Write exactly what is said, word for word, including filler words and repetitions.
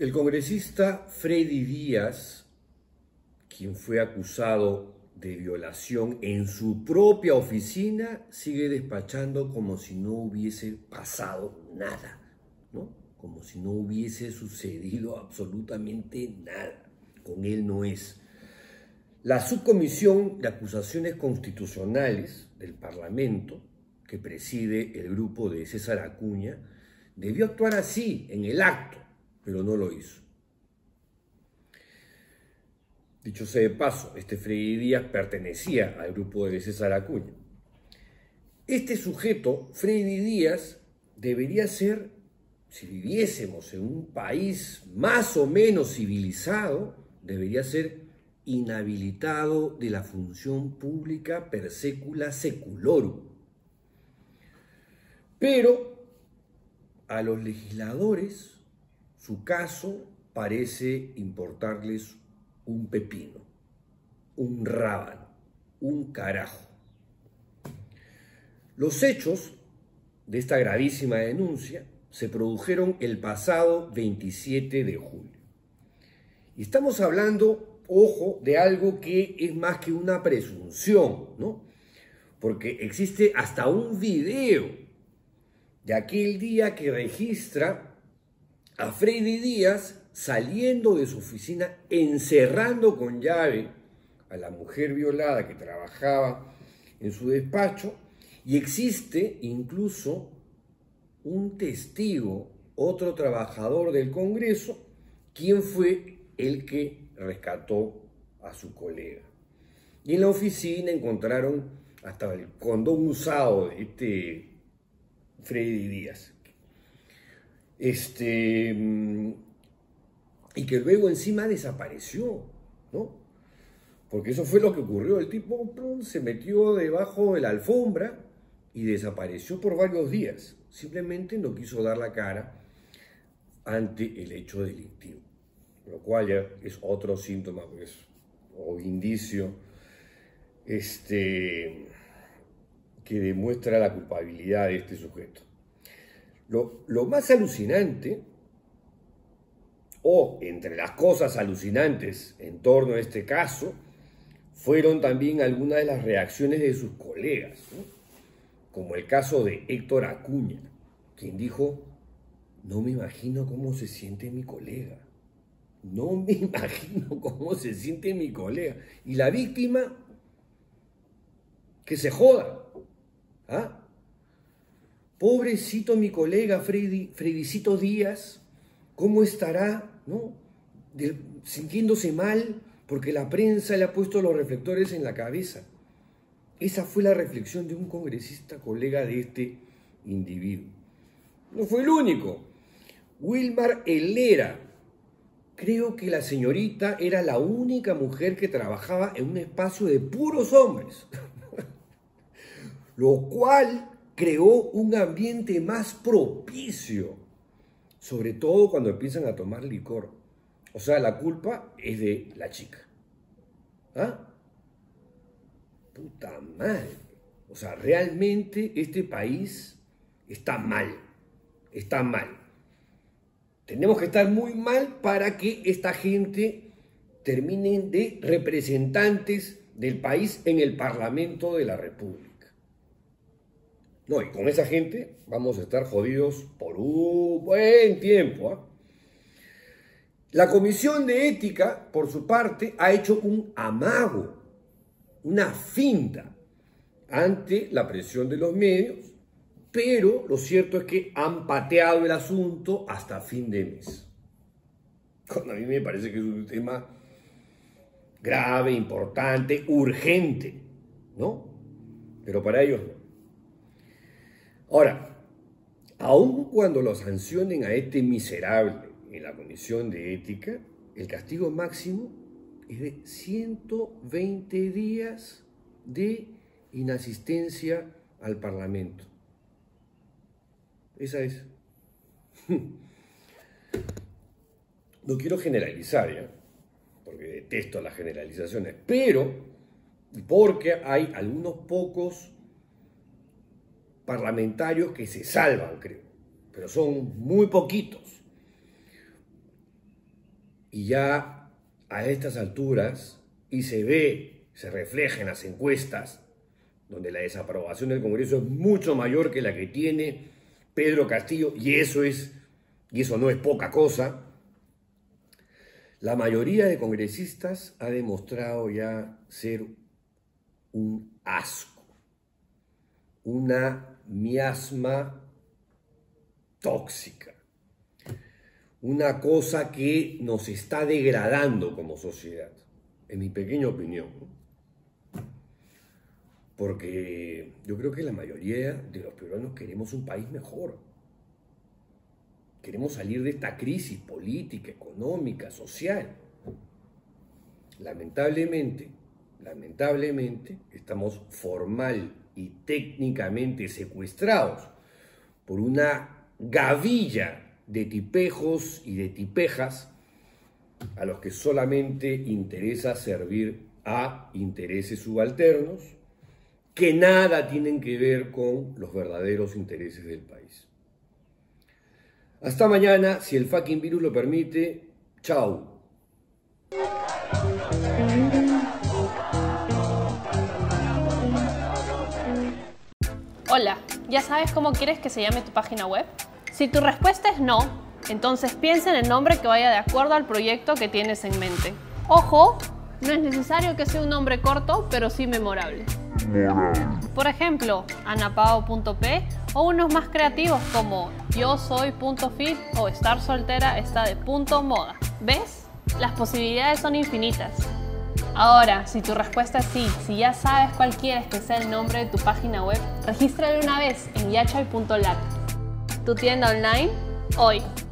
El congresista Freddy Díaz, quien fue acusado de violación en su propia oficina, sigue despachando como si no hubiese pasado nada, ¿no? Como si no hubiese sucedido absolutamente nada. Con él no es. La subcomisión de acusaciones constitucionales del Parlamento, que preside el grupo de César Acuña, debió actuar así en el acto, pero no lo hizo. Dicho sea de paso, este Freddy Díaz pertenecía al grupo de César Acuña. Este sujeto, Freddy Díaz, debería ser, si viviésemos en un país más o menos civilizado, debería ser inhabilitado de la función pública per secula seculorum. Pero a los legisladores su caso parece importarles un pepino, un rábano, un carajo. Los hechos de esta gravísima denuncia se produjeron el pasado veintisiete de julio. Y estamos hablando, ojo, de algo que es más que una presunción, ¿no? Porque existe hasta un video de aquel día que registra a Freddy Díaz saliendo de su oficina, encerrando con llave a la mujer violada que trabajaba en su despacho, y existe incluso un testigo, otro trabajador del Congreso, quien fue el que rescató a su colega. Y en la oficina encontraron hasta el condón usado de este Freddy Díaz. Este... Y que luego encima desapareció, ¿no? Porque eso fue lo que ocurrió. El tipo plum, se metió debajo de la alfombra y desapareció por varios días. Simplemente no quiso dar la cara ante el hecho delictivo. Lo cual ya es otro síntoma, pues, o indicio este, que demuestra la culpabilidad de este sujeto. Lo, lo más alucinante, o entre las cosas alucinantes en torno a este caso, fueron también algunas de las reacciones de sus colegas, ¿no? Como el caso de Héctor Acuña, quien dijo: no me imagino cómo se siente mi colega, no me imagino cómo se siente mi colega. Y la víctima, que se joda, ¿ah? Pobrecito mi colega Freddy, Freddycito Díaz, ¿cómo estará, ¿no? De, sintiéndose mal porque la prensa le ha puesto los reflectores en la cabeza. Esa fue la reflexión de un congresista colega de este individuo. No fue el único. Wilmar Helera, creo que la señorita era la única mujer que trabajaba en un espacio de puros hombres, lo cual creó un ambiente más propicio, sobre todo cuando empiezan a tomar licor. O sea, la culpa es de la chica. ¿Ah? Puta madre. O sea, realmente este país está mal. Está mal. Tenemos que estar muy mal para que esta gente termine de representantes del país en el Parlamento de la República. No, y con esa gente vamos a estar jodidos por un buen tiempo, ¿eh? La Comisión de Ética, por su parte, ha hecho un amago, una finta ante la presión de los medios, pero lo cierto es que han pateado el asunto hasta fin de mes. Cuando a mí me parece que es un tema grave, importante, urgente, ¿no? Pero para ellos no. Ahora, aun cuando lo sancionen a este miserable en la Comisión de Ética, el castigo máximo es de ciento veinte días de inasistencia al Parlamento. Esa es. No quiero generalizar, ¿ya? Porque detesto las generalizaciones, pero porque hay algunos pocos parlamentarios que se salvan, creo, pero son muy poquitos. Y ya a estas alturas, y se ve, se refleja en las encuestas, donde la desaprobación del Congreso es mucho mayor que la que tiene Pedro Castillo, y eso, es, y eso no es poca cosa. La mayoría de congresistas ha demostrado ya ser un asco, una miasma tóxica, una cosa que nos está degradando como sociedad, en mi pequeña opinión, ¿no? Porque yo creo que la mayoría de los peruanos queremos un país mejor. Queremos salir de esta crisis política, económica, social. Lamentablemente, lamentablemente, estamos formal y técnicamente secuestrados por una gavilla de tipejos y de tipejas a los que solamente interesa servir a intereses subalternos que nada tienen que ver con los verdaderos intereses del país. Hasta mañana, si el fucking virus lo permite. Chao. Hola, ¿ya sabes cómo quieres que se llame tu página web? Si tu respuesta es no, entonces piensa en el nombre que vaya de acuerdo al proyecto que tienes en mente. Ojo, no es necesario que sea un nombre corto, pero sí memorable. Por ejemplo, anapao punto pe o unos más creativos como yo soy punto fit o estar soltera está de punto moda. ¿Ves? Las posibilidades son infinitas. Ahora, si tu respuesta es sí, si ya sabes cuál quieres que sea el nombre de tu página web, regístralo una vez en yachay punto lat. Tu tienda online, hoy.